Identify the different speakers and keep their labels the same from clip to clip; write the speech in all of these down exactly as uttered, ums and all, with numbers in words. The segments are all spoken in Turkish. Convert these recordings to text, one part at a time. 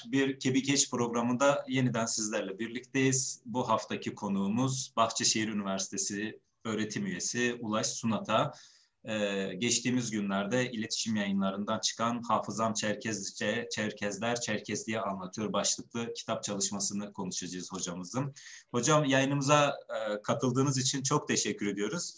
Speaker 1: Bir Kebikeç programında yeniden sizlerle birlikteyiz. Bu haftaki konuğumuz Bahçeşehir Üniversitesi öğretim üyesi Ulaş Sunat'a. Ee, geçtiğimiz günlerde iletişim yayınlarından çıkan Hafızam Çerkezce, Çerkezler Çerkezliğe Anlatıyor başlıklı kitap çalışmasını konuşacağız hocamızın. Hocam, yayınımıza e, katıldığınız için çok teşekkür ediyoruz.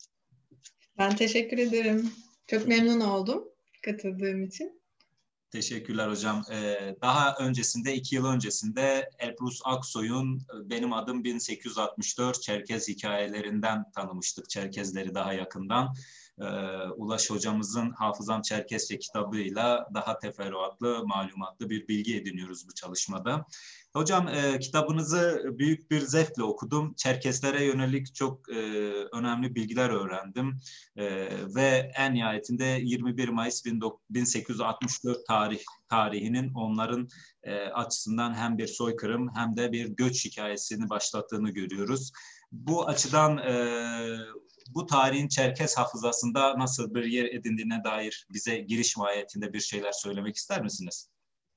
Speaker 2: Ben teşekkür ederim. Çok memnun oldum katıldığım için.
Speaker 1: Teşekkürler hocam. Ee, daha öncesinde, iki yıl öncesinde Elbrus Aksoy'un Benim Adım bin sekiz yüz altmış dört Çerkez hikayelerinden tanımıştık, Çerkezleri daha yakından. Ee, Ulaş hocamızın Hafızam Çerkezce kitabıyla daha teferruatlı, malumatlı bir bilgi ediniyoruz bu çalışmada. Hocam, e, kitabınızı büyük bir zevkle okudum. Çerkezlere yönelik çok e, önemli bilgiler öğrendim. E, ve en nihayetinde yirmi bir Mayıs bin sekiz yüz altmış dört tarih tarihinin onların e, açısından hem bir soykırım hem de bir göç hikayesini başlattığını görüyoruz. Bu açıdan e, bu tarihin Çerkez hafızasında nasıl bir yer edindiğine dair bize giriş mahiyetinde bir şeyler söylemek ister misiniz?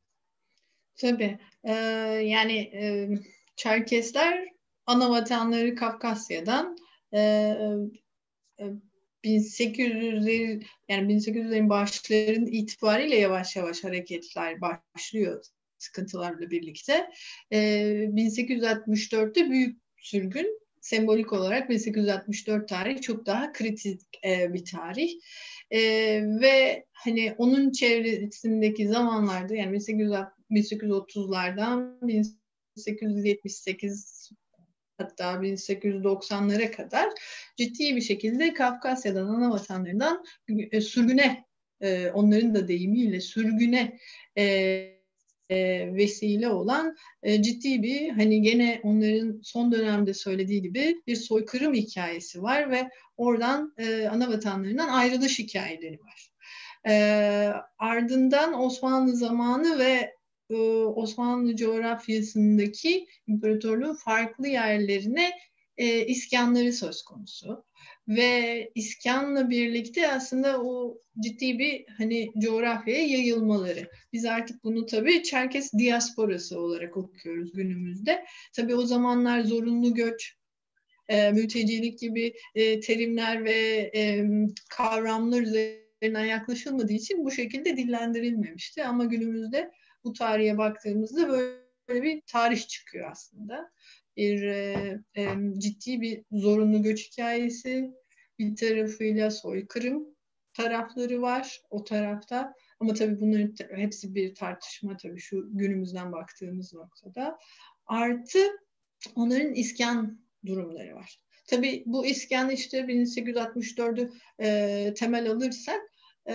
Speaker 2: Tabii. Ee, yani e, Çerkesler ana vatanları Kafkasya'dan e, e, bin sekiz yüzlerin yani bin sekiz yüzlerin başlarının itibariyle yavaş yavaş hareketler başlıyor sıkıntılarla birlikte. E, bin sekiz yüz altmış dörtte büyük sürgün, sembolik olarak bin sekiz yüz altmış dört tarihi çok daha kritik e, bir tarih. E, ve hani onun çevresindeki zamanlarda, yani bin sekiz yüz otuzlardan bin sekiz yüz yetmiş sekiz, hatta bin sekiz yüz doksanlara kadar ciddi bir şekilde Kafkasya'dan, ana vatanlarından e, sürgüne, e, onların da deyimiyle sürgüne e, e, vesile olan e, ciddi bir, hani gene onların son dönemde söylediği gibi bir soykırım hikayesi var ve oradan e, ana vatanlarından ayrılış hikayeleri var. E, ardından Osmanlı zamanı ve e, Osmanlı coğrafyasındaki imparatorluğun farklı yerlerine e, iskanları söz konusu. Ve iskanla birlikte aslında o ciddi bir hani coğrafyaya yayılmaları. Biz artık bunu tabii Çerkes diasporası olarak okuyoruz günümüzde. Tabii o zamanlar zorunlu göç, e, mültecilik gibi e, terimler ve e, kavramlar üzerinden yaklaşılmadığı için bu şekilde dillendirilmemişti. Ama günümüzde bu tarihe baktığımızda böyle bir tarih çıkıyor aslında. Bir e, e, ciddi bir zorunlu göç hikayesi, bir tarafıyla soykırım tarafları var o tarafta. Ama tabii bunların hepsi bir tartışma tabii şu günümüzden baktığımız noktada. Artı onların iskan durumları var. Tabii bu iskan işte bin sekiz yüz altmış dördü e, temel alırsak e,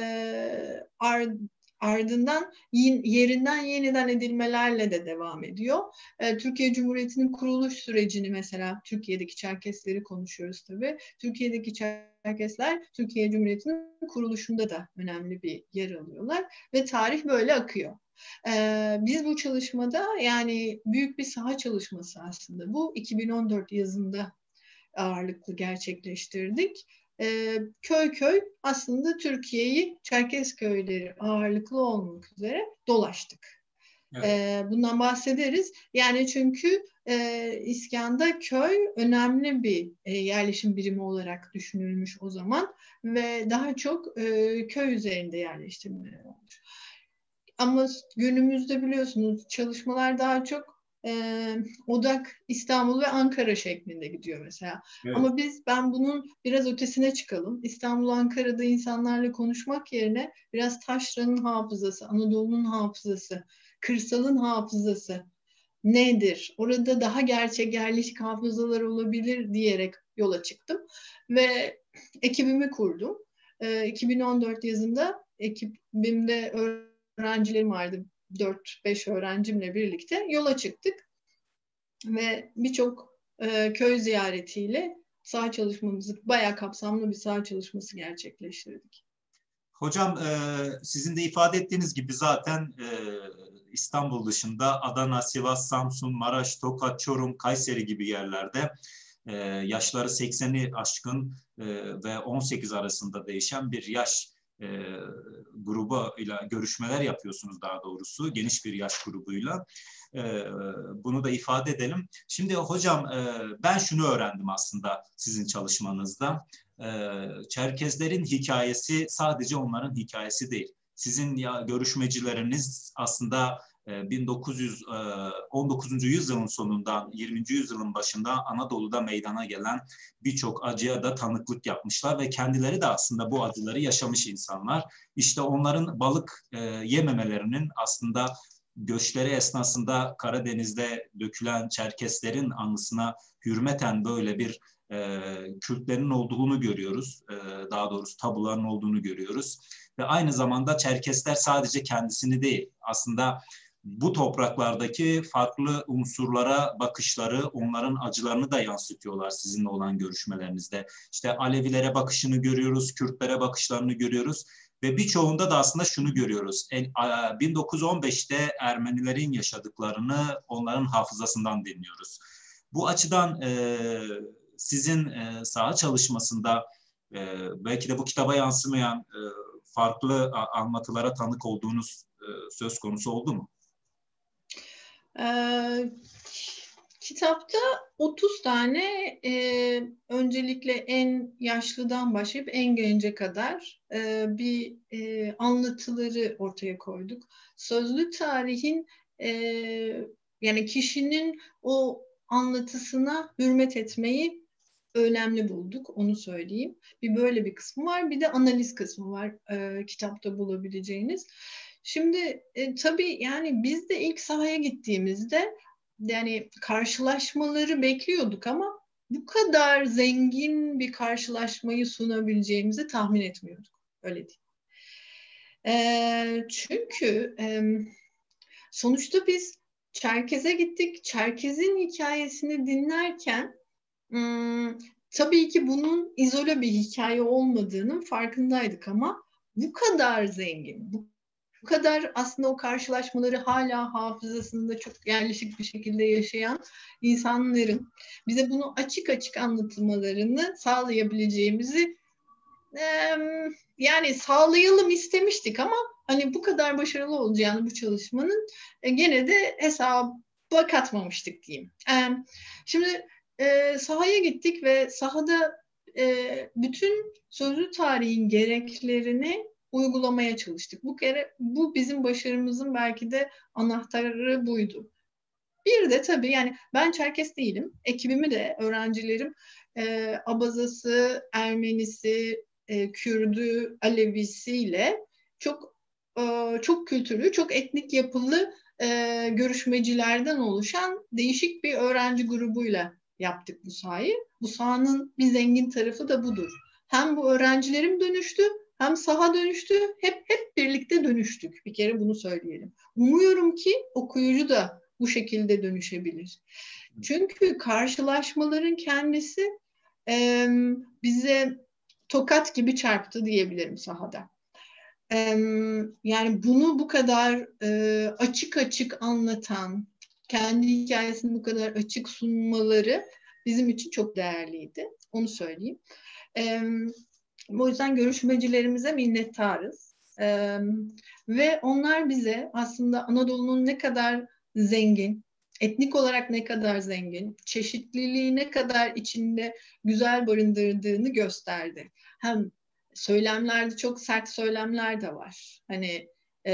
Speaker 2: ar, ardından yerinden yeniden edilmelerle de devam ediyor. E, Türkiye Cumhuriyeti'nin kuruluş sürecini, mesela Türkiye'deki Çerkesleri konuşuyoruz tabii. Türkiye'deki Çerkesler Türkiye Cumhuriyeti'nin kuruluşunda da önemli bir yer alıyorlar ve tarih böyle akıyor. Ee, biz bu çalışmada, yani büyük bir saha çalışması aslında bu, iki bin on dört yazında ağırlıklı gerçekleştirdik. Ee, köy köy aslında Türkiye'yi, Çerkez köyleri ağırlıklı olmak üzere dolaştık. Evet. Ee, bundan bahsederiz. Yani çünkü e, İskan'da köy önemli bir e, yerleşim birimi olarak düşünülmüş o zaman ve daha çok e, köy üzerinde yerleştirmeler olmuş. Ama günümüzde biliyorsunuz çalışmalar daha çok e, odak İstanbul ve Ankara şeklinde gidiyor mesela. Evet. Ama biz, ben bunun biraz ötesine çıkalım. İstanbul, Ankara'da insanlarla konuşmak yerine biraz taşranın hafızası, Anadolu'nun hafızası, kırsalın hafızası nedir? Orada daha gerçek yerleşik hafızalar olabilir diyerek yola çıktım. Ve ekibimi kurdum. E, iki bin on dört yazında ekibimde öğrencilerim öğrencilerim vardı. dört beş öğrencimle birlikte yola çıktık. Ve birçok e, köy ziyaretiyle saha çalışmamızı, bayağı kapsamlı bir saha çalışması gerçekleştirdik.
Speaker 1: Hocam, e, sizin de ifade ettiğiniz gibi zaten e, İstanbul dışında Adana, Sivas, Samsun, Maraş, Tokat, Çorum, Kayseri gibi yerlerde e, yaşları sekseni aşkın e, ve on sekiz arasında değişen bir yaş e, grubuyla görüşmeler yapıyorsunuz, daha doğrusu geniş bir yaş grubuyla. E, bunu da ifade edelim. Şimdi hocam e, ben şunu öğrendim aslında sizin çalışmanızda. E, Çerkezlerin hikayesi sadece onların hikayesi değil. Sizin ya görüşmecileriniz aslında bin dokuz yüz on dokuzuncu yüzyılın sonundan yirminci yüzyılın başında Anadolu'da meydana gelen birçok acıya da tanıklık yapmışlar ve kendileri de aslında bu acıları yaşamış insanlar. İşte onların balık yememelerinin aslında göçleri esnasında Karadeniz'de dökülen Çerkeslerin anısına hürmeten böyle bir e, Kürtlerin olduğunu görüyoruz. E, daha doğrusu tabuların olduğunu görüyoruz. Ve aynı zamanda Çerkesler sadece kendisini değil, aslında bu topraklardaki farklı unsurlara bakışları, onların acılarını da yansıtıyorlar sizinle olan görüşmelerinizde. İşte Alevilere bakışını görüyoruz, Kürtlere bakışlarını görüyoruz ve birçoğunda da aslında şunu görüyoruz. bin dokuz yüz on beşte Ermenilerin yaşadıklarını onların hafızasından dinliyoruz. Bu açıdan e, sizin e, saha çalışmasında e, belki de bu kitaba yansımayan e, farklı anlatılara tanık olduğunuz e, söz konusu oldu mu?
Speaker 2: Ee, kitapta otuz tane e, öncelikle en yaşlıdan başlayıp en gence kadar e, bir e, anlatıları ortaya koyduk. Sözlü tarihin e, yani kişinin o anlatısına hürmet etmeyi önemli bulduk, onu söyleyeyim. Bir böyle bir kısmı var, bir de analiz kısmı var e, kitapta bulabileceğiniz. Şimdi e, tabii yani biz de ilk sahaya gittiğimizde yani karşılaşmaları bekliyorduk ama bu kadar zengin bir karşılaşmayı sunabileceğimizi tahmin etmiyorduk. Öyle değil. E, çünkü e, sonuçta biz Çerkez'e gittik. Çerkez'in hikayesini dinlerken Hmm, tabii ki bunun izole bir hikaye olmadığının farkındaydık ama bu kadar zengin, bu, bu kadar aslında o karşılaşmaları hala hafızasında çok yerleşik bir şekilde yaşayan insanların bize bunu açık açık anlatmalarını sağlayabileceğimizi e, yani sağlayalım istemiştik ama hani bu kadar başarılı olacağını bu çalışmanın e, gene de hesaba katmamıştık diyeyim. E, şimdi E, sahaya gittik ve sahada e, bütün sözlü tarihin gereklerini uygulamaya çalıştık. Bu kere bu bizim başarımızın belki de anahtarı buydu. Bir de tabii yani ben Çerkes değilim. Ekibimi de öğrencilerim e, Abazası, Ermenisi, e, Kürdü, Alevisiyle çok e, çok kültürlü, çok etnik yapılı e, görüşmecilerden oluşan değişik bir öğrenci grubuyla yaptık bu sahayı. Bu sahanın bir zengin tarafı da budur. Hem bu öğrencilerim dönüştü, hem saha dönüştü. Hep hep birlikte dönüştük. Bir kere bunu söyleyelim. Umuyorum ki okuyucu da bu şekilde dönüşebilir. Çünkü karşılaşmaların kendisi e, bize tokat gibi çarptı diyebilirim sahada. E, yani bunu bu kadar e, açık açık anlatan, kendi hikayesini bu kadar açık sunmaları bizim için çok değerliydi. Onu söyleyeyim. E, o yüzden görüşmecilerimize minnettarız. E, ve onlar bize aslında Anadolu'nun ne kadar zengin, etnik olarak ne kadar zengin, çeşitliliği ne kadar içinde güzel barındırdığını gösterdi. Hem söylemlerde çok sert söylemler de var. Hani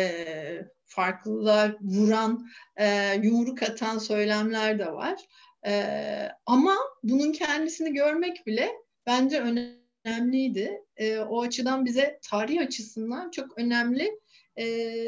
Speaker 2: e, farklılığa vuran, e, yumruk atan söylemler de var. E, ama bunun kendisini görmek bile bence önemliydi. E, o açıdan bize tarih açısından çok önemli e,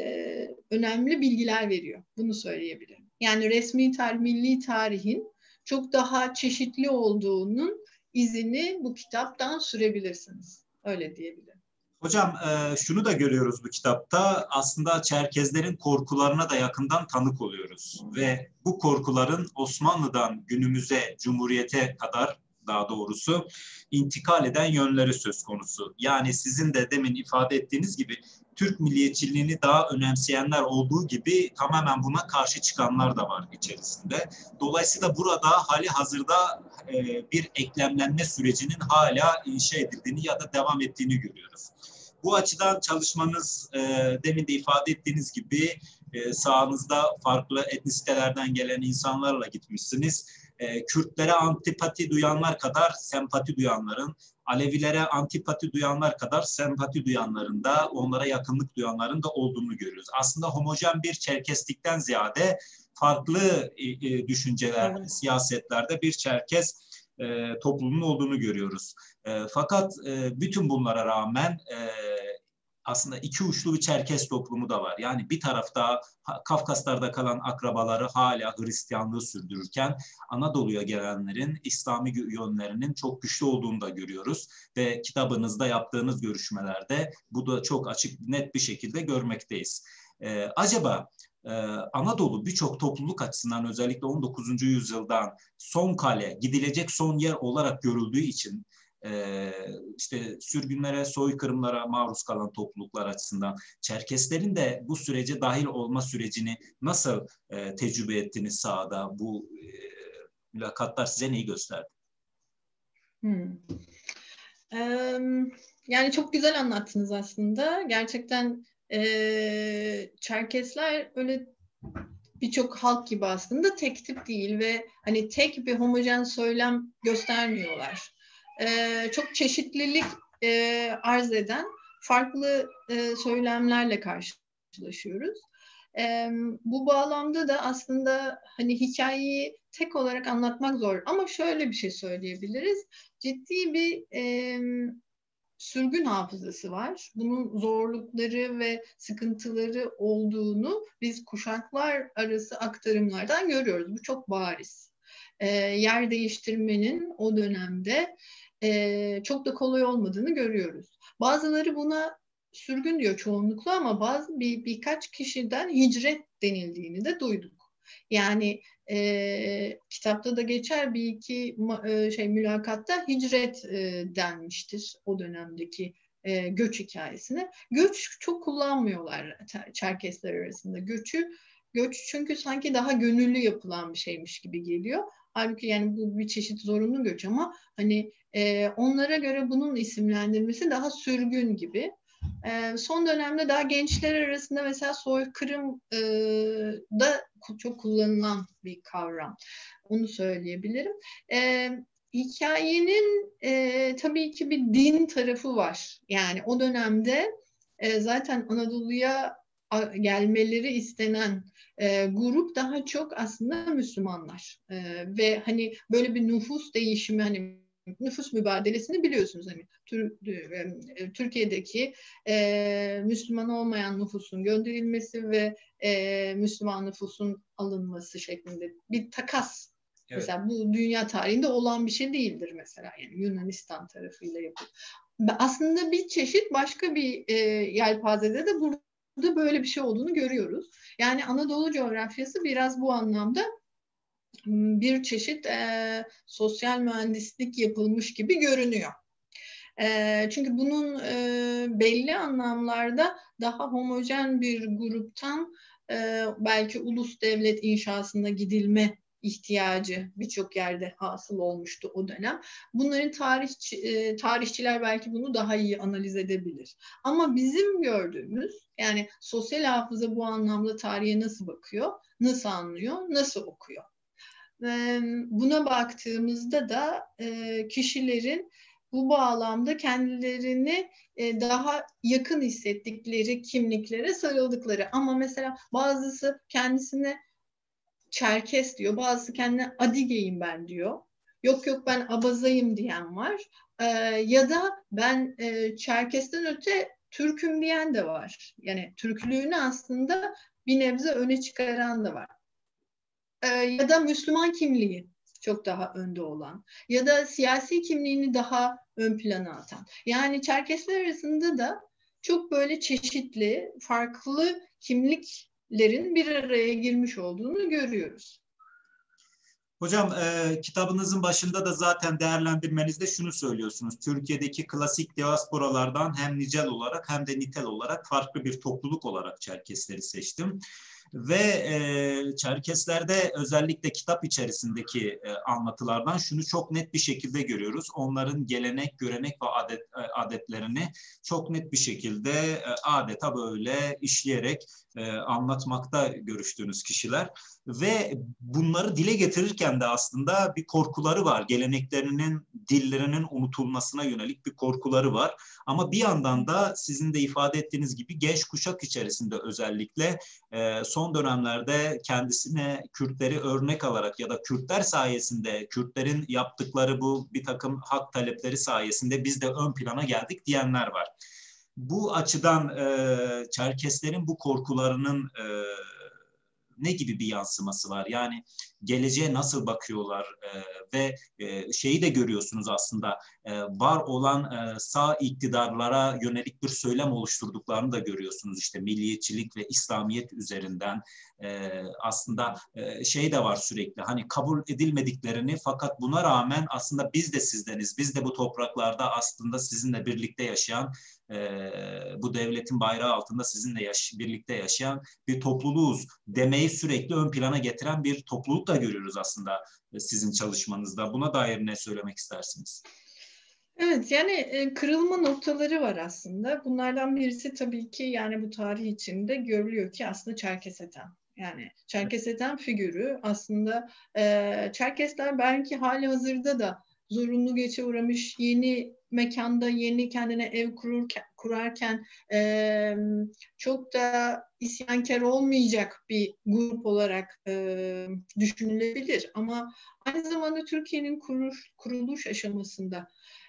Speaker 2: önemli bilgiler veriyor. Bunu söyleyebilirim. Yani resmi tarih, milli tarihin çok daha çeşitli olduğunun izini bu kitaptan sürebilirsiniz. Öyle diyebilirim.
Speaker 1: Hocam e, şunu da görüyoruz bu kitapta. Aslında Çerkezlerin korkularına da yakından tanık oluyoruz. Ve bu korkuların Osmanlı'dan günümüze, Cumhuriyete kadar daha doğrusu intikal eden yönleri söz konusu. Yani sizin de demin ifade ettiğiniz gibi Türk milliyetçiliğini daha önemseyenler olduğu gibi tamamen buna karşı çıkanlar da var içerisinde. Dolayısıyla burada hali hazırda e, bir eklemlenme sürecinin hala inşa edildiğini ya da devam ettiğini görüyoruz. Bu açıdan çalışmanız e, demin de ifade ettiğiniz gibi e, sahanızda farklı etnisitelerden gelen insanlarla gitmişsiniz. E, Kürtlere antipati duyanlar kadar sempati duyanların, Alevilere antipati duyanlar kadar sempati duyanların da, onlara yakınlık duyanların da olduğunu görüyoruz. Aslında homojen bir Çerkeslikten ziyade farklı e, düşüncelerde, evet, siyasetlerde bir Çerkes e, toplumunun olduğunu görüyoruz. E, fakat e, bütün bunlara rağmen e, aslında iki uçlu bir Çerkes toplumu da var. Yani bir tarafta Kafkaslar'da kalan akrabaları hala Hristiyanlığı sürdürürken Anadolu'ya gelenlerin İslami yönlerinin çok güçlü olduğunu da görüyoruz. Ve kitabınızda yaptığınız görüşmelerde bu da çok açık, net bir şekilde görmekteyiz. Ee, acaba e, Anadolu birçok topluluk açısından özellikle on dokuzuncu yüzyıldan son kale, gidilecek son yer olarak görüldüğü için Ee, işte sürgünlere, soykırımlara maruz kalan topluluklar açısından Çerkeslerin de bu sürece dahil olma sürecini nasıl e, tecrübe ettiniz sahada? Bu e, mülakatlar size neyi gösterdi?
Speaker 2: Hmm. Ee, yani çok güzel anlattınız aslında. Gerçekten e, Çerkesler öyle birçok halk gibi aslında tek tip değil ve hani tek bir homojen söylem göstermiyorlar. Ee, çok çeşitlilik e, arz eden farklı e, söylemlerle karşılaşıyoruz. E, bu bağlamda da aslında hani hikayeyi tek olarak anlatmak zor ama şöyle bir şey söyleyebiliriz. Ciddi bir e, sürgün hafızası var. Bunun zorlukları ve sıkıntıları olduğunu biz kuşaklar arası aktarımlardan görüyoruz. Bu çok bariz. E, yer değiştirmenin o dönemde e, çok da kolay olmadığını görüyoruz. Bazıları buna sürgün diyor çoğunlukla ama bazı bir, birkaç kişiden hicret denildiğini de duyduk. Yani e, kitapta da geçer bir iki e, şey mülakatta hicret e, denmiştir o dönemdeki e, göç hikayesine. Göç çok kullanmıyorlar Çerkesler arasında. Göçü göç çünkü sanki daha gönüllü yapılan bir şeymiş gibi geliyor. Halbuki yani bu bir çeşit zorunlu göç ama hani e, onlara göre bunun isimlendirmesi daha sürgün gibi. E, son dönemde daha gençler arasında mesela soykırım e, da çok kullanılan bir kavram. Onu söyleyebilirim. E, hikayenin e, tabii ki bir din tarafı var. Yani o dönemde e, zaten Anadolu'ya gelmeleri istenen e, grup daha çok aslında Müslümanlar. E, ve hani böyle bir nüfus değişimi hani nüfus mübadelesini biliyorsunuz hani Tür, e, Türkiye'deki e, Müslüman olmayan nüfusun gönderilmesi ve e, Müslüman nüfusun alınması şeklinde bir takas. Evet. Mesela bu dünya tarihinde olan bir şey değildir mesela yani Yunanistan tarafıyla yapılıyor. Aslında bir çeşit başka bir e, yelpazede de burada böyle bir şey olduğunu görüyoruz. Yani Anadolu coğrafyası biraz bu anlamda bir çeşit e, sosyal mühendislik yapılmış gibi görünüyor. E, çünkü bunun e, belli anlamlarda daha homojen bir gruptan e, belki ulus devlet inşasına gidilme ihtiyacı birçok yerde hasıl olmuştu o dönem. Bunların tarihçi, e, tarihçiler belki bunu daha iyi analiz edebilir. Ama bizim gördüğümüz yani sosyal hafıza bu anlamda tarihe nasıl bakıyor, nasıl anlıyor, nasıl okuyor? Buna baktığımızda da kişilerin bu bağlamda kendilerini daha yakın hissettikleri kimliklere sarıldıkları ama mesela bazısı kendisine Çerkes diyor, bazısı kendine Adigeyim ben diyor. Yok yok ben Abazayım diyen var. Ya da ben Çerkes'ten öte Türk'üm diyen de var. Yani Türklüğünü aslında bir nebze öne çıkaran da var. Ya da Müslüman kimliği çok daha önde olan ya da siyasi kimliğini daha ön plana atan. Yani Çerkesler arasında da çok böyle çeşitli, farklı kimliklerin bir araya girmiş olduğunu görüyoruz.
Speaker 1: Hocam e, kitabınızın başında da zaten değerlendirmenizde şunu söylüyorsunuz. Türkiye'deki klasik diasporalardan hem nicel olarak hem de nitel olarak farklı bir topluluk olarak Çerkesleri seçtim. Ve e, Çerkeslerde özellikle kitap içerisindeki e, anlatılardan şunu çok net bir şekilde görüyoruz. Onların gelenek, görenek ve adet, e, adetlerini çok net bir şekilde e, adeta böyle işleyerek e, anlatmakta görüştüğünüz kişiler. Ve bunları dile getirirken de aslında bir korkuları var. Geleneklerinin, dillerinin unutulmasına yönelik bir korkuları var. Ama bir yandan da sizin de ifade ettiğiniz gibi genç kuşak içerisinde özellikle e, son dönemlerde kendisine Kürtleri örnek alarak ya da Kürtler sayesinde, Kürtlerin yaptıkları bu bir takım hak talepleri sayesinde biz de ön plana geldik diyenler var. Bu açıdan e, Çerkeslerin bu korkularının e, ne gibi bir yansıması var? Yani geleceğe nasıl bakıyorlar e, ve e, şeyi de görüyorsunuz aslında e, var olan e, sağ iktidarlara yönelik bir söylem oluşturduklarını da görüyorsunuz. İşte milliyetçilik ve İslamiyet üzerinden e, aslında e, şey de var sürekli hani kabul edilmediklerini fakat buna rağmen aslında biz de sizdeniz, biz de bu topraklarda aslında sizinle birlikte yaşayan e, bu devletin bayrağı altında sizinle yaş- birlikte yaşayan bir topluluğuz demeyi sürekli ön plana getiren bir topluluk da görüyoruz aslında sizin çalışmanızda. Buna dair ne söylemek istersiniz?
Speaker 2: Evet, yani e, kırılma noktaları var aslında. Bunlardan birisi tabii ki yani bu tarih içinde görülüyor ki aslında Çerkeseten. Yani Çerkeseten figürü aslında e, Çerkesler belki hali hazırda da zorunlu geçe uğramış yeni mekanda yeni kendine ev kururken, kurarken e, çok da isyankar olmayacak bir grup olarak e, düşünülebilir. Ama aynı zamanda Türkiye'nin kuruluş, kuruluş aşamasında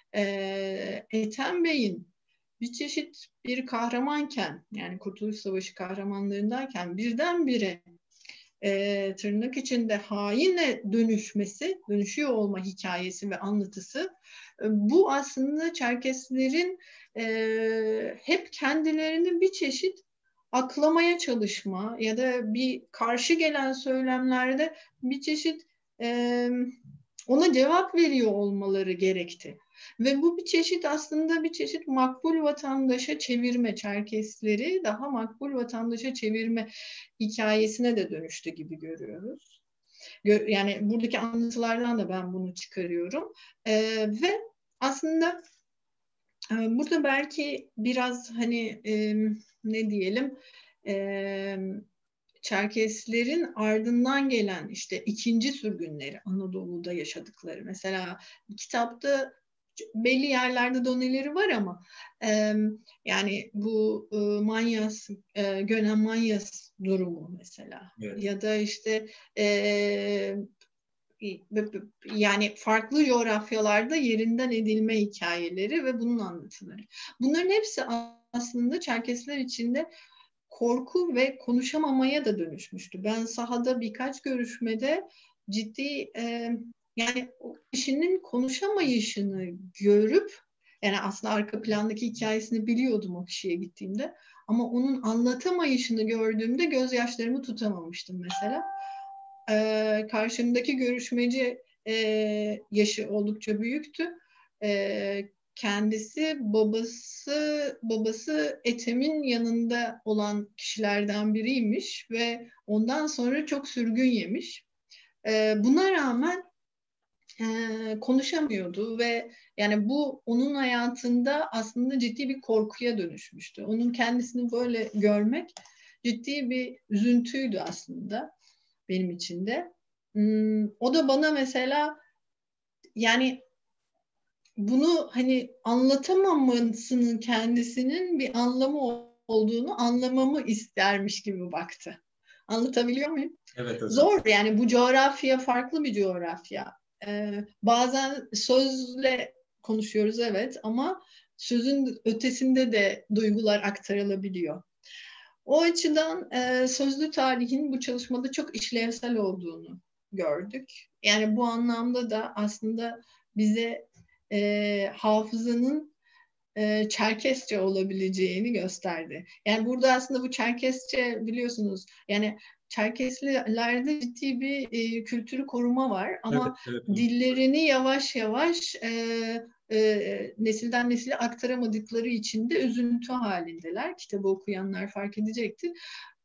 Speaker 2: e, Ethem Bey'in bir çeşit bir kahramanken yani Kurtuluş Savaşı kahramanlarındayken birdenbire e, tırnak içinde hainle dönüşmesi, dönüşüyor olma hikayesi ve anlatısı e, bu aslında Çerkeslerin e, hep kendilerini bir çeşit aklamaya çalışma ya da bir karşı gelen söylemlerde bir çeşit e, ona cevap veriyor olmaları gerekti. Ve bu bir çeşit aslında bir çeşit makbul vatandaşa çevirme, Çerkesleri daha makbul vatandaşa çevirme hikayesine de dönüştü gibi görüyoruz. Yani buradaki anlatılardan da ben bunu çıkarıyorum. Ee, ve aslında e, burada belki biraz hani e, ne diyelim e, Çerkeslerin ardından gelen işte ikinci sürgünleri Anadolu'da yaşadıkları. Mesela kitapta belli yerlerde doneleri var ama e, yani bu e, Manyas, e, Gönen Manyas durumu mesela.
Speaker 1: Evet.
Speaker 2: Ya da işte e, yani farklı coğrafyalarda yerinden edilme hikayeleri ve bunun anlatıları. Bunların hepsi aslında Çerkesler içinde korku ve konuşamamaya da dönüşmüştü. Ben sahada birkaç görüşmede ciddi e, yani o kişinin konuşamayışını görüp yani aslında arka plandaki hikayesini biliyordum o kişiye gittiğimde ama onun anlatamayışını gördüğümde gözyaşlarımı tutamamıştım mesela. Ee, karşımdaki görüşmeci e, yaşı oldukça büyüktü. E, kendisi babası babası Ethem'in yanında olan kişilerden biriymiş ve ondan sonra çok sürgün yemiş. E, buna rağmen e, konuşamıyordu ve yani bu onun hayatında aslında ciddi bir korkuya dönüşmüştü. Onun kendisini böyle görmek ciddi bir üzüntüydü aslında benim için de. Hmm, o da bana mesela yani bunu hani anlatamamasının kendisinin bir anlamı olduğunu anlamamı istermiş gibi baktı. Anlatabiliyor muyum?
Speaker 1: Evet hocam.
Speaker 2: Zor yani bu coğrafya farklı bir coğrafya. Ee, bazen sözle konuşuyoruz evet ama sözün ötesinde de duygular aktarılabiliyor. O açıdan e, sözlü tarihin bu çalışmada çok işlevsel olduğunu gördük. Yani bu anlamda da aslında bize e, hafızanın e, Çerkesçe olabileceğini gösterdi. Yani burada aslında bu Çerkesçe biliyorsunuz yani Çerkeslilerde ciddi bir e, kültürü koruma var
Speaker 1: Evet,
Speaker 2: ama
Speaker 1: evet.
Speaker 2: dillerini yavaş yavaş e, e, nesilden nesile aktaramadıkları için de üzüntü halindeler. Kitabı okuyanlar fark edecektir.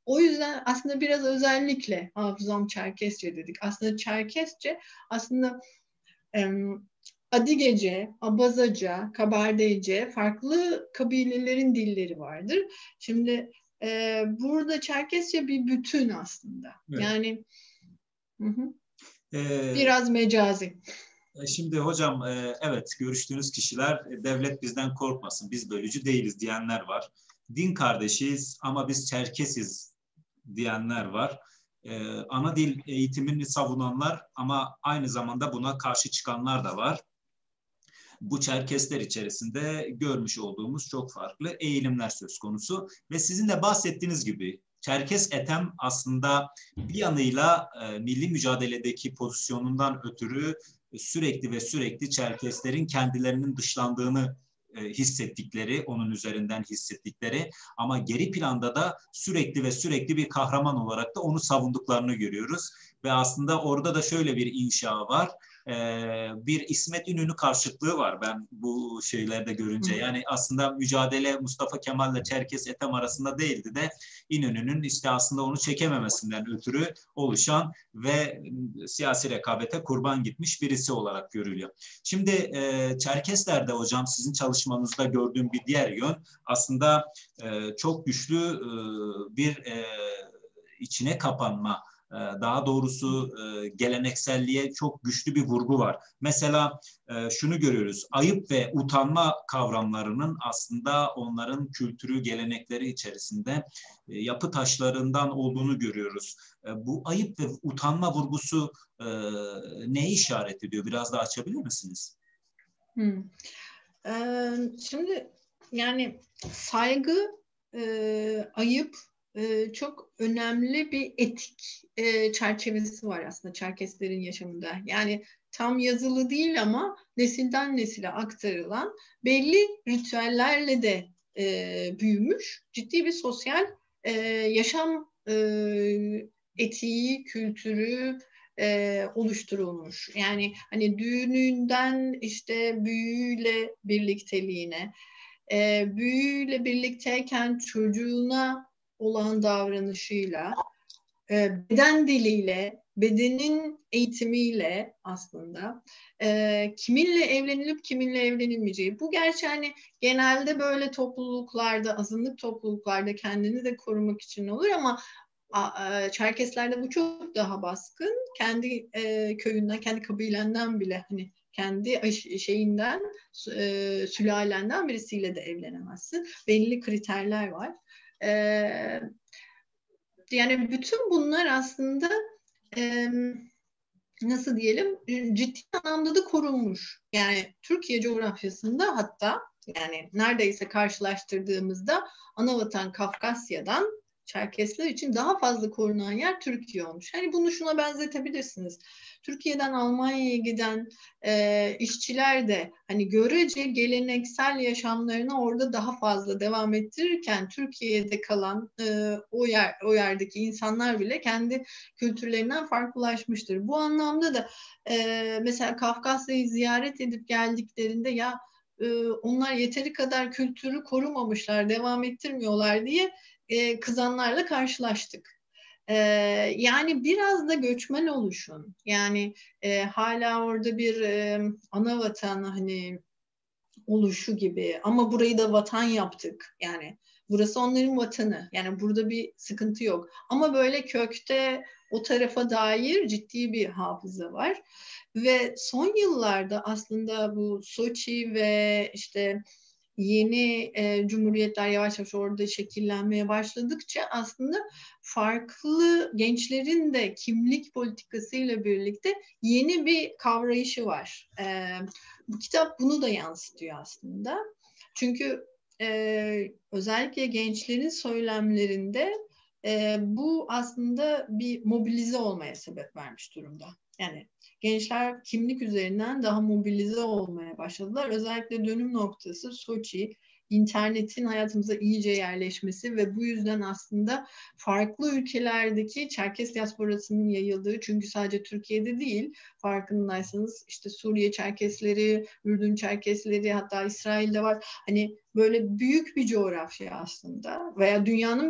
Speaker 2: O yüzden aslında biraz özellikle hafızam Çerkesçe dedik. Aslında Çerkesçe aslında em, Adigece, Abazaca, Kabardeyce farklı kabilelerin dilleri vardır. Şimdi e, burada Çerkesçe bir bütün aslında.
Speaker 1: Evet.
Speaker 2: Yani hı hı,
Speaker 1: Ee,
Speaker 2: biraz mecazi.
Speaker 1: Şimdi hocam e, evet görüştüğünüz kişiler e, devlet bizden korkmasın, biz bölücü değiliz diyenler var. Din kardeşiyiz ama biz Çerkesiz diyenler var. E, ana dil eğitimini savunanlar ama aynı zamanda buna karşı çıkanlar da var. Bu Çerkesler içerisinde görmüş olduğumuz çok farklı eğilimler söz konusu ve sizin de bahsettiğiniz gibi Çerkes Etem aslında bir yanıyla e, milli mücadeledeki pozisyonundan ötürü sürekli ve sürekli Çerkeslerin kendilerinin dışlandığını e, hissettikleri, onun üzerinden hissettikleri ama geri planda da sürekli ve sürekli bir kahraman olarak da onu savunduklarını görüyoruz. Ve aslında orada da şöyle bir inşa var. Ee, bir İsmet İnönü karşıtlığı var ben bu şeylerde görünce. Yani aslında mücadele Mustafa Kemal ile Çerkes Ethem arasında değildi de İnönü'nün işte aslında onu çekememesinden ötürü oluşan ve siyasi rekabete kurban gitmiş birisi olarak görülüyor. Şimdi e, Çerkesler'de hocam sizin çalışmanızda gördüğüm bir diğer yön aslında e, çok güçlü e, bir e, içine kapanma, daha doğrusu gelenekselliğe çok güçlü bir vurgu var. Mesela şunu görüyoruz, ayıp ve utanma kavramlarının aslında onların kültürü, gelenekleri içerisinde yapı taşlarından olduğunu görüyoruz. Bu ayıp ve utanma vurgusu neye işaret ediyor? Biraz daha açabilir misiniz?
Speaker 2: Hmm. Ee, şimdi yani saygı, e, ayıp e, çok önemli bir etik e, çerçevesi var aslında Çerkeslerin yaşamında. Yani tam yazılı değil ama nesilden nesile aktarılan belli ritüellerle de e, büyümüş ciddi bir sosyal e, yaşam e, etiği, kültürü e, oluşturulmuş. Yani hani düğününden işte büyüyle birlikteliğine, e, büyüyle birlikteyken çocuğuna olan davranışıyla, e, beden diliyle, bedenin eğitimiyle aslında e, kiminle evlenilip kiminle evlenilmeyeceği. Bu gerçi hani genelde böyle topluluklarda, azınlık topluluklarda kendini de korumak için olur ama Çerkeslerde bu çok daha baskın. Kendi e, köyünden, kendi kabilenden bile hani kendi şeyinden, e, sülalenden birisiyle de evlenemezsin. Belli kriterler var. E, yani bütün bunlar aslında e, nasıl diyelim ciddi anlamda da korunmuş. Yani Türkiye coğrafyasında hatta yani neredeyse karşılaştırdığımızda Anavatan Kafkasya'dan Çerkesler için daha fazla korunan yer Türkiye olmuş. Hani bunu şuna benzetebilirsiniz. Türkiye'den Almanya'ya giden e, işçiler de hani görece geleneksel yaşamlarını orada daha fazla devam ettirirken Türkiye'de kalan e, o yer o yerdeki insanlar bile kendi kültürlerinden farklılaşmıştır. Bu anlamda da e, mesela Kafkasya'yı ziyaret edip geldiklerinde ya e, onlar yeteri kadar kültürü korumamışlar, devam ettirmiyorlar diye e, kızanlarla karşılaştık. Ee, yani biraz da göçmen oluşun. Yani e, hala orada bir e, ana vatan hani oluşu gibi ama burayı da vatan yaptık. Yani burası onların vatanı. Yani burada bir sıkıntı yok. Ama böyle kökte o tarafa dair ciddi bir hafıza var. Ve son yıllarda aslında bu Soçi ve işte yeni e, cumhuriyetler yavaş yavaş orada şekillenmeye başladıkça aslında farklı gençlerin de kimlik politikasıyla birlikte yeni bir kavrayışı var. E, bu kitap bunu da yansıtıyor aslında. Çünkü e, özellikle gençlerin söylemlerinde e, bu aslında bir mobilize olmaya sebep vermiş durumda. Yani gençler kimlik üzerinden daha mobilize olmaya başladılar. Özellikle dönüm noktası Soçi, internetin hayatımıza iyice yerleşmesi ve bu yüzden aslında farklı ülkelerdeki Çerkes diasporasının yayıldığı, çünkü sadece Türkiye'de değil, farkındaysanız işte Suriye Çerkesleri, Ürdün Çerkesleri, hatta İsrail'de var. Hani böyle büyük bir coğrafya aslında veya dünyanın bir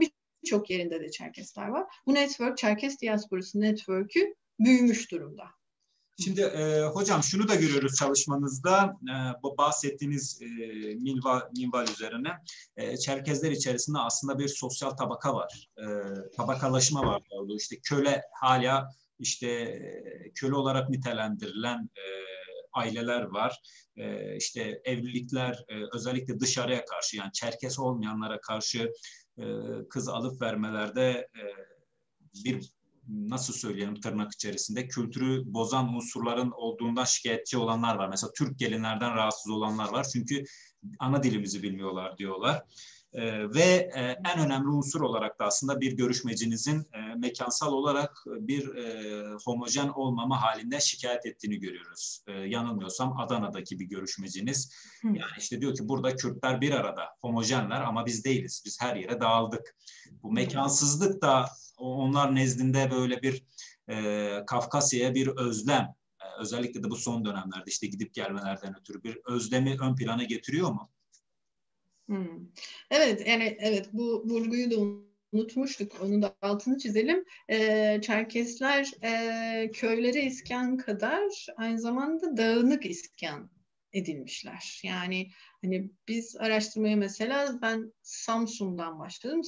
Speaker 2: birçok yerinde de Çerkesler var. Bu network, Çerkes diasporası network'ü büyümüş durumda.
Speaker 1: Şimdi e, hocam şunu da görüyoruz çalışmanızda, e, bu bahsettiğiniz e, minval, minval üzerine e, Çerkezler içerisinde aslında bir sosyal tabaka var, e, tabakalaşma var. İşte köle hala işte e, köle olarak nitelendirilen e, aileler var. E, işte evlilikler e, özellikle dışarıya karşı, yani Çerkes olmayanlara karşı e, kız alıp vermelerde e, bir, nasıl söyleyelim, tırnak içerisinde kültürü bozan unsurların olduğundan şikayetçi olanlar var. Mesela Türk gelinlerden rahatsız olanlar var. Çünkü ana dilimizi bilmiyorlar diyorlar. Ee, ve e, en önemli unsur olarak da aslında bir görüşmecinizin e, mekansal olarak bir e, homojen olmama halinde şikayet ettiğini görüyoruz. E, yanılmıyorsam Adana'daki bir görüşmeciniz. Yani işte diyor ki burada Kürtler bir arada, homojenler ama biz değiliz. Biz her yere dağıldık. Bu mekansızlık da onlar nezdinde böyle bir e, Kafkasya'ya bir özlem, e, özellikle de bu son dönemlerde işte gidip gelmelerden ötürü bir özlemi ön plana getiriyor mu?
Speaker 2: Hmm. Evet, yani evet, bu vurguyu da unutmuştuk. Onun da altını çizelim. Ee, Çerkesler e, köylere iskan kadar aynı zamanda dağınık iskan edilmişler. Yani hani biz araştırmaya, mesela ben Samsun'dan başladım.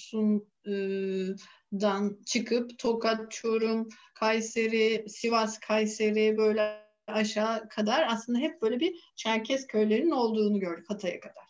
Speaker 2: Samsun'dan çıkıp Tokat, Çorum, Kayseri, Sivas, Kayseri, böyle aşağı kadar aslında hep böyle bir Çerkes köylerinin olduğunu gördük, Hatay'a kadar.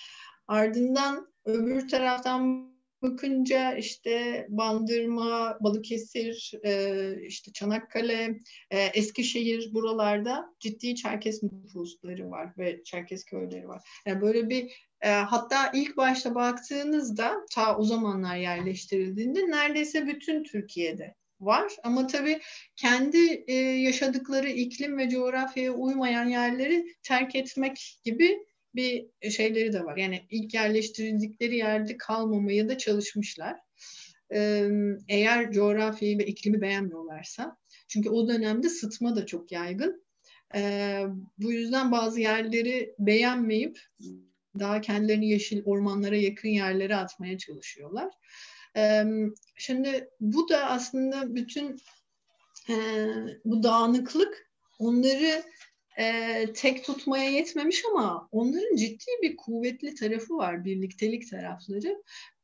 Speaker 2: Ardından öbür taraftan bakınca işte Bandırma, Balıkesir, işte Çanakkale, Eskişehir, buralarda ciddi Çerkes nüfusları var ve Çerkes köyleri var. Yani böyle bir, hatta ilk başta baktığınızda ta o zamanlar yerleştirildiğinde neredeyse bütün Türkiye'de var. Ama tabii kendi yaşadıkları iklim ve coğrafyaya uymayan yerleri terk etmek gibi bir şeyleri de var. Yani ilk yerleştirildikleri yerde kalmamaya da çalışmışlar. Ee, eğer coğrafyayı ve iklimi beğenmiyorlarsa. Çünkü o dönemde sıtma da çok yaygın. Ee, bu yüzden bazı yerleri beğenmeyip daha kendilerini yeşil ormanlara yakın yerlere atmaya çalışıyorlar. Ee, şimdi bu da aslında bütün e, bu dağınıklık onları e, tek tutmaya yetmemiş, ama onların ciddi bir kuvvetli tarafı var, birliktelik tarafları.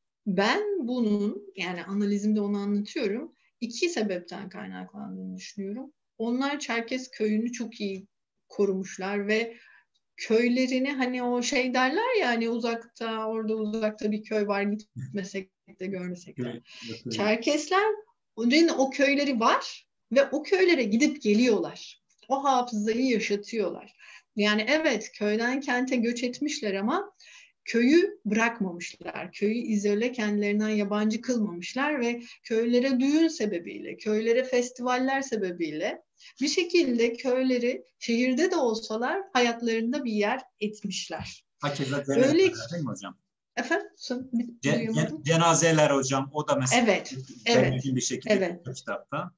Speaker 2: Ben bunun, yani analizimde onu anlatıyorum, iki sebepten kaynaklandığını düşünüyorum. Onlar Çerkes köyünü çok iyi korumuşlar ve köylerini, hani o şey derler ya, hani uzakta, orada uzakta bir köy var, gitmesek de görmesek de.
Speaker 1: Evet, evet.
Speaker 2: Çerkesler o köyleri var ve o köylere gidip geliyorlar. O hafızayı yaşatıyorlar. Yani evet, köyden kente göç etmişler ama köyü bırakmamışlar. Köyü izole, kendilerinden yabancı kılmamışlar ve köylere düğün sebebiyle, köylere festivaller sebebiyle bir şekilde köyleri şehirde de olsalar hayatlarında bir yer etmişler.
Speaker 1: Hakeza
Speaker 2: Öyle
Speaker 1: cenazeler değil mi hocam?
Speaker 2: Efendim?
Speaker 1: Ce, ce, cenazeler hocam, o da mesela
Speaker 2: Evet, evet,
Speaker 1: belirgin bir şekilde
Speaker 2: evet.
Speaker 1: kitapta.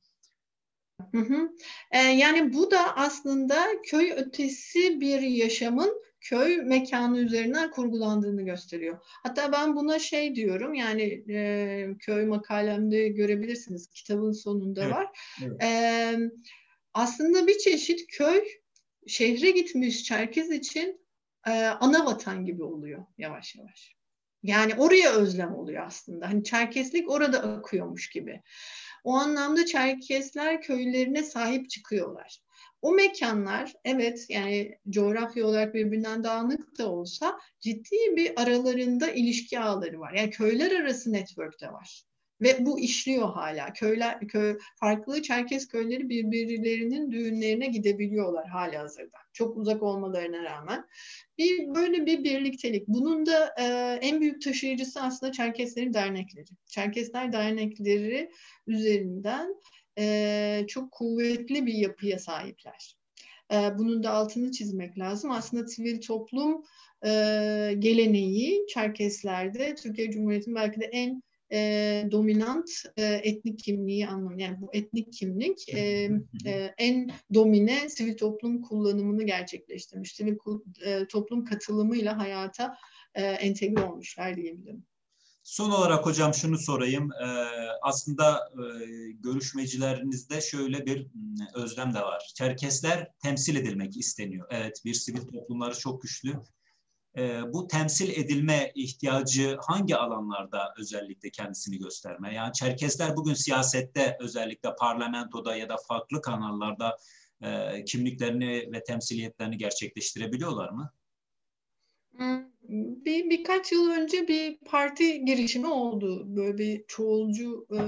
Speaker 2: Hı hı. Ee, yani bu da aslında köy ötesi bir yaşamın köy mekanı üzerinden kurgulandığını gösteriyor. Hatta ben buna şey diyorum, yani e, köy makalemde görebilirsiniz, kitabın sonunda
Speaker 1: Evet,
Speaker 2: var.
Speaker 1: evet.
Speaker 2: Ee, aslında bir çeşit köy şehre gitmiş Çerkez için e, ana vatan gibi oluyor yavaş yavaş. Yani oraya özlem oluyor aslında. Hani Çerkeslik orada akıyormuş gibi. O anlamda Çerkesler köylerine sahip çıkıyorlar. O mekanlar, evet, yani coğrafya olarak birbirinden dağınık da olsa ciddi bir aralarında ilişki ağları var. Yani köyler arası network de var. Ve bu işliyor hala. Köyler, köy, farklı Çerkes köyleri birbirlerinin düğünlerine gidebiliyorlar halihazırda. Çok uzak olmalarına rağmen. Bir böyle bir birliktelik. Bunun da e, en büyük taşıyıcısı aslında Çerkeslerin dernekleri. Çerkesler dernekleri üzerinden e, çok kuvvetli bir yapıya sahipler. E, bunun da altını çizmek lazım. Aslında sivil toplum e, geleneği Çerkeslerde Türkiye Cumhuriyeti'nin belki de en e, dominant e, etnik kimliği anlamı. Yani bu etnik kimlik e, e, en domine sivil toplum kullanımını gerçekleştirmiş. Sivil e, toplum katılımıyla hayata e, entegre olmuşlar diyebilirim.
Speaker 1: Son olarak hocam şunu sorayım. Ee, aslında e, görüşmecilerinizde şöyle bir m, özlem de var. Çerkesler temsil edilmek isteniyor. Evet, bir sivil toplumları çok güçlü. Ee, bu temsil edilme ihtiyacı hangi alanlarda özellikle kendisini gösterme? Yani Çerkesler bugün siyasette, özellikle parlamentoda ya da farklı kanallarda e, kimliklerini ve temsiliyetlerini gerçekleştirebiliyorlar mı?
Speaker 2: Hmm, Bir birkaç yıl önce bir parti girişimi oldu. Böyle bir çoğulcu e,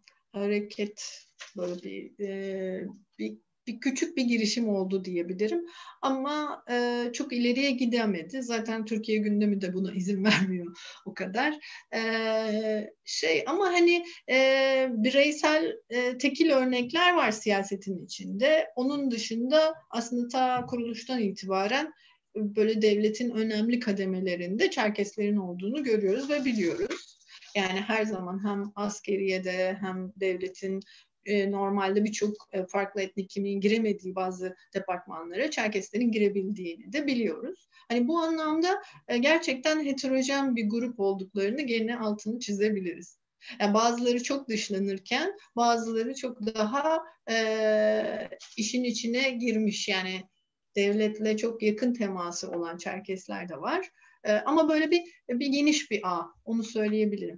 Speaker 2: hareket, böyle bir, e, bir bir küçük bir girişim oldu diyebilirim. Ama e, çok ileriye gidemedi. Zaten Türkiye gündemi de buna izin vermiyor o kadar. E, şey ama hani e, bireysel e, tekil örnekler var siyasetin içinde. Onun dışında aslında ta kuruluştan itibaren böyle devletin önemli kademelerinde Çerkeslerin olduğunu görüyoruz ve biliyoruz. Yani her zaman hem askeriyede hem devletin e, normalde birçok e, farklı etnik kimliğin giremediği bazı departmanlara Çerkeslerin girebildiğini de biliyoruz. Hani bu anlamda e, gerçekten heterojen bir grup olduklarını gene altını çizebiliriz. Yani bazıları çok dışlanırken bazıları çok daha e, işin içine girmiş, yani devletle çok yakın teması olan Çerkesler de var. E, ama böyle bir bir geniş bir ağ, onu söyleyebilirim.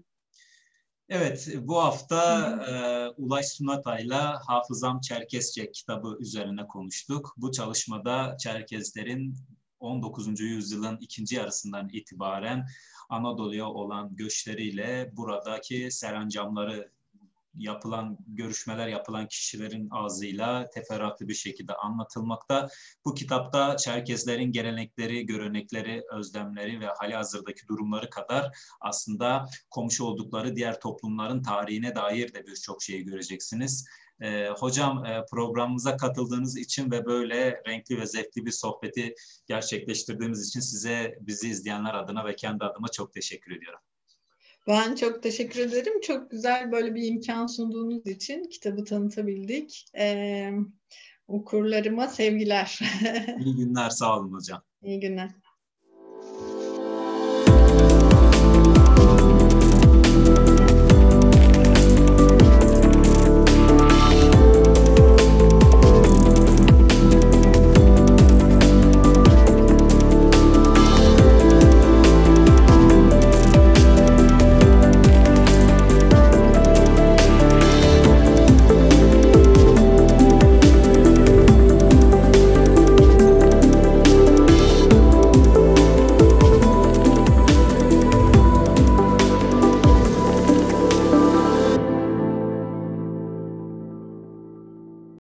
Speaker 1: Evet, bu hafta e, Ulaş Sunatay'la Hafızam Çerkesçe kitabı üzerine konuştuk. Bu çalışmada Çerkezlerin on dokuzuncu yüzyılın ikinci yarısından itibaren Anadolu'ya olan göçleriyle buradaki serencamları, yapılan görüşmeler yapılan kişilerin ağzıyla teferruatlı bir şekilde anlatılmakta. Bu kitapta Çerkezlerin gelenekleri, görenekleri, özlemleri ve halihazırdaki durumları kadar aslında komşu oldukları diğer toplumların tarihine dair de birçok şeyi göreceksiniz. Ee, hocam e, programımıza katıldığınız için ve böyle renkli ve zevkli bir sohbeti gerçekleştirdiğimiz için size, bizi izleyenler adına ve kendi adıma çok teşekkür ediyorum.
Speaker 2: Ben çok teşekkür ederim. Çok güzel böyle bir imkan sunduğunuz için kitabı tanıtabildik. Ee, okurlarıma sevgiler.
Speaker 1: İyi günler, sağ olun hocam.
Speaker 2: İyi günler.